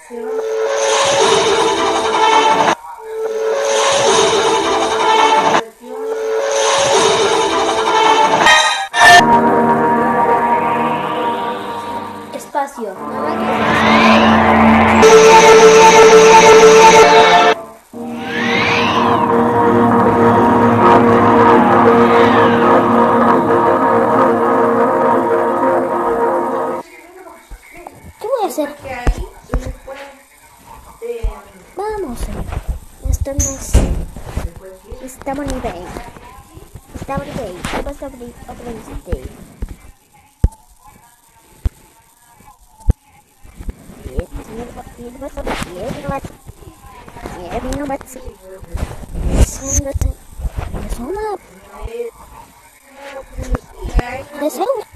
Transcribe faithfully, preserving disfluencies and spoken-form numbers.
Espacio. ¿Qué voy a hacer? Vamos. Estamos. Estamos en eBay. Estamos en eBay. Vamos a abrir otra vez. Deseo